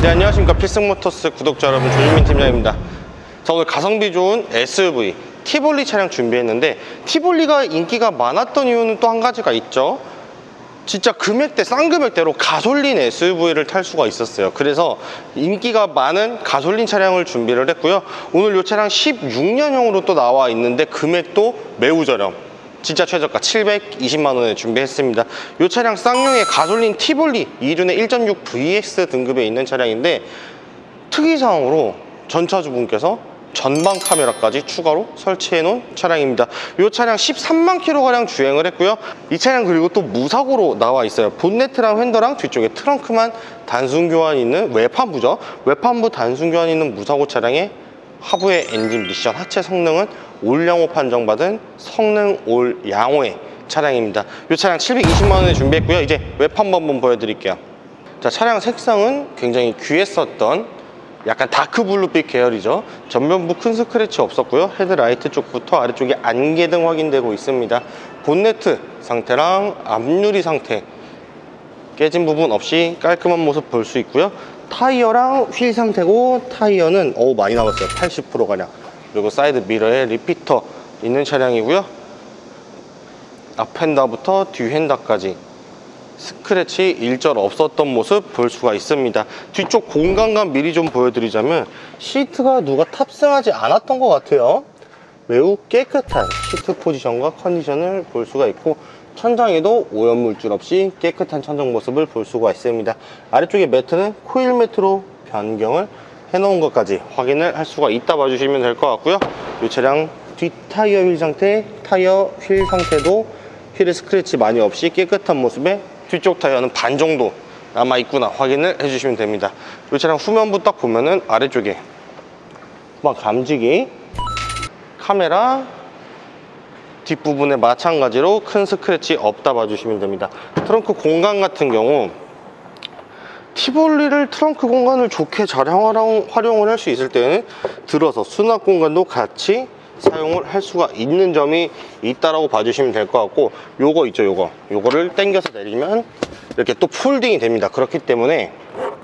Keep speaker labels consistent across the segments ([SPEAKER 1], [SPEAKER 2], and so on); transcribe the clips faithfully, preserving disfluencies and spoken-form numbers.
[SPEAKER 1] 네, 안녕하십니까. 필승모터스 구독자 여러분, 조준민 팀장입니다. 자, 오늘 가성비 좋은 에스유브이 티볼리 차량 준비했는데, 티볼리가 인기가 많았던 이유는 또 한 가지가 있죠. 진짜 금액대, 싼 금액대로 가솔린 에스유브이를 탈 수가 있었어요. 그래서 인기가 많은 가솔린 차량을 준비를 했고요. 오늘 이 차량 십육 년형으로 또 나와 있는데 금액도 매우 저렴, 진짜 최저가 칠백이십만 원에 준비했습니다. 이 차량 쌍용의 가솔린 티볼리 이륜의 일 점 육 브이엑스 등급에 있는 차량인데, 특이사항으로 전차주분께서 전방 카메라까지 추가로 설치해 놓은 차량입니다. 이 차량 십삼만 킬로미터가량 주행을 했고요. 이 차량 그리고 또 무사고로 나와 있어요. 본네트랑 휀더랑 뒤쪽에 트렁크만 단순 교환이 있는 외판부죠. 외판부 단순 교환이 있는 무사고 차량에 하부의 엔진 미션 하체 성능은 올양호 판정받은 성능 올양호의 차량입니다. 이 차량 칠백이십만 원에 준비했고요. 이제 외판부 한번 보여드릴게요. 자, 차량 색상은 굉장히 귀했었던 약간 다크블루빛 계열이죠. 전면부 큰 스크래치 없었고요. 헤드라이트 쪽부터 아래쪽에 안개등 확인되고 있습니다. 본네트 상태랑 앞유리 상태 깨진 부분 없이 깔끔한 모습 볼 수 있고요. 타이어랑 휠 상태고, 타이어는 어우 많이 남았어요. 팔십 퍼센트 가량. 그리고 사이드 미러에 리피터 있는 차량이고요. 앞 휀다부터 뒤 휀다까지 스크래치 일절 없었던 모습 볼 수가 있습니다. 뒤쪽 공간감 미리 좀 보여드리자면, 시트가 누가 탑승하지 않았던 것 같아요. 매우 깨끗한 시트 포지션과 컨디션을 볼 수가 있고, 천장에도 오염물질 없이 깨끗한 천정 모습을 볼 수가 있습니다. 아래쪽에 매트는 코일 매트로 변경을 해놓은 것까지 확인을 할 수가 있다 봐주시면 될 것 같고요. 이 차량 뒷 타이어 휠 상태, 타이어 휠 상태도 휠에 스크래치 많이 없이 깨끗한 모습에, 뒤쪽 타이어는 반 정도 남아있구나 확인을 해주시면 됩니다. 이 차량 후면부 딱 보면은 아래쪽에 막 감지기, 카메라, 뒷부분에 마찬가지로 큰 스크래치 없다 봐주시면 됩니다. 트렁크 공간 같은 경우, 티볼리를 트렁크 공간을 좋게 잘 활용을 할 수 있을 때는 들어서 수납 공간도 같이 사용을 할 수가 있는 점이 있다라고 봐주시면 될 것 같고, 요거 있죠, 요거 요거를 당겨서 내리면 이렇게 또 폴딩이 됩니다. 그렇기 때문에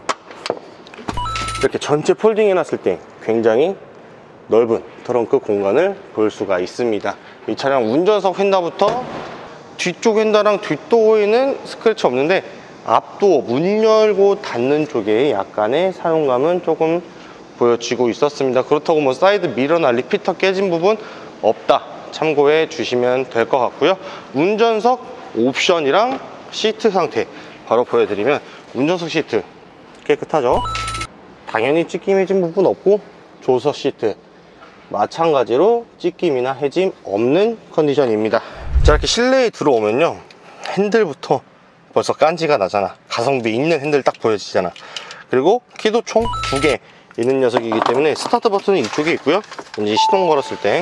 [SPEAKER 1] 이렇게 전체 폴딩 해놨을 때 굉장히 넓은 트렁크 공간을 볼 수가 있습니다. 이 차량 운전석 휀다부터 뒤쪽 휀다랑 뒷도어에는 스크래치 없는데, 앞도어 문 열고 닫는 쪽에 약간의 사용감은 조금 보여지고 있었습니다. 그렇다고 뭐 사이드 미러나 리피터 깨진 부분 없다 참고해 주시면 될 것 같고요. 운전석 옵션이랑 시트 상태 바로 보여드리면, 운전석 시트 깨끗하죠. 당연히 찢김 해진 부분 없고, 조석 시트 마찬가지로 찢김이나 해짐 없는 컨디션입니다. 자, 이렇게 실내에 들어오면요, 핸들부터 벌써 깐지가 나잖아. 가성비 있는 핸들 딱 보여지잖아. 그리고 키도 총 두 개 있는 녀석이기 때문에 스타트 버튼은 이쪽에 있고요. 이제 시동 걸었을 때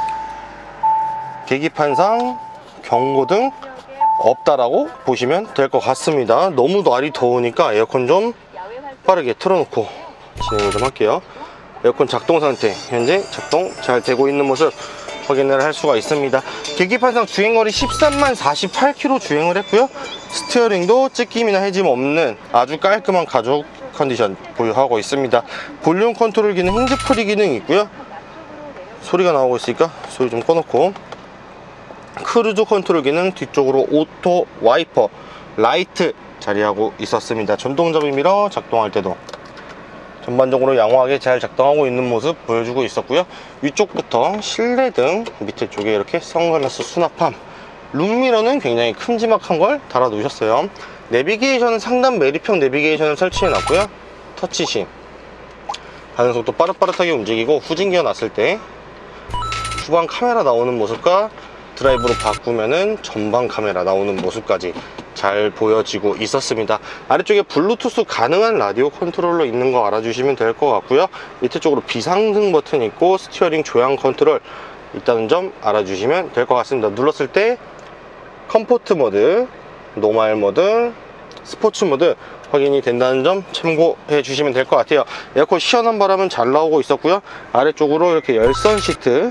[SPEAKER 1] 계기판상 경고등 없다라고 보시면 될 것 같습니다. 너무 날이 더우니까 에어컨 좀 빠르게 틀어놓고 진행을 좀 할게요. 에어컨 작동 상태 현재 작동 잘 되고 있는 모습 확인을 할 수가 있습니다. 계기판상 주행거리 십삼만 사십팔 킬로미터 주행을 했고요. 스티어링도 찢김이나 해짐 없는 아주 깔끔한 가죽 컨디션 보유하고 있습니다. 볼륨 컨트롤 기능, 핸즈프리 기능이 있고요. 소리가 나오고 있으니까 소리 좀 꺼놓고, 크루즈 컨트롤 기능, 뒤쪽으로 오토 와이퍼 라이트 자리하고 있었습니다. 전동접이 미러 작동할 때도 전반적으로 양호하게 잘 작동하고 있는 모습 보여주고 있었고요. 위쪽부터 실내등 밑에 쪽에 이렇게 선글라스 수납함, 룸미러는 굉장히 큼지막한 걸 달아 놓으셨어요. 내비게이션은 상단 매립형 내비게이션을 설치해 놨고요. 터치심, 반응속도 빠릇빠릇하게 움직이고, 후진기어 놨을 때 후방 카메라 나오는 모습과 드라이브로 바꾸면은 전방 카메라 나오는 모습까지 잘 보여지고 있었습니다. 아래쪽에 블루투스 가능한 라디오 컨트롤러 있는 거 알아주시면 될 것 같고요. 밑에 쪽으로 비상등 버튼 있고, 스티어링 조향 컨트롤 있다는 점 알아주시면 될 것 같습니다. 눌렀을 때 컴포트 모드, 노멀 모드, 스포츠 모드 확인이 된다는 점 참고해 주시면 될 것 같아요. 에어컨 시원한 바람은 잘 나오고 있었고요. 아래쪽으로 이렇게 열선 시트,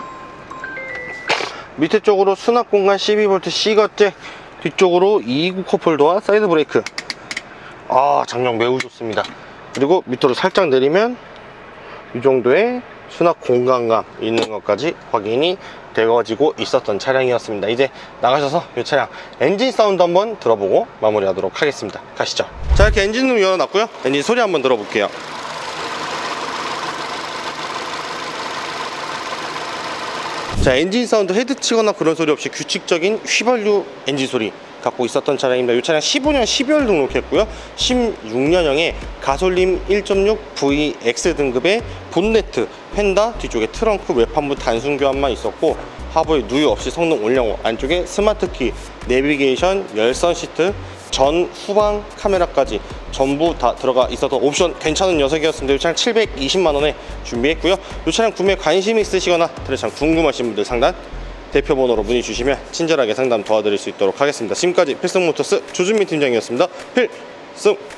[SPEAKER 1] 밑에 쪽으로 수납 공간 십이 볼트 C거잭, 뒤쪽으로 이이구 컵홀더와 사이드 브레이크. 아, 장력 매우 좋습니다. 그리고 밑으로 살짝 내리면 이 정도의 수납 공간감 있는 것까지 확인이 되어지고 있었던 차량이었습니다. 이제 나가셔서 이 차량 엔진 사운드 한번 들어보고 마무리하도록 하겠습니다. 가시죠. 자, 이렇게 엔진룸 열어놨고요. 엔진 소리 한번 들어볼게요. 자, 엔진 사운드 헤드 치거나 그런 소리 없이 규칙적인 휘발유 엔진 소리 갖고 있었던 차량입니다. 이 차량 십오 년 십이월 등록했고요. 십육 년형의 가솔린 일 점 육 브이엑스 등급의 본네트, 펜다, 뒤쪽에 트렁크, 외판부 단순 교환만 있었고 하부에 누유 없이 성능 올려고, 안쪽에 스마트키, 내비게이션, 열선 시트, 전 후방 카메라까지 전부 다 들어가 있어서 옵션 괜찮은 녀석이었습니다. 이 차량 칠백이십만 원에 준비했고요. 이 차량 구매 관심 있으시거나 트레이션 궁금하신 분들 상단 대표 번호로 문의 주시면 친절하게 상담 도와드릴 수 있도록 하겠습니다. 지금까지 필승모터스 조준민 팀장이었습니다. 필승!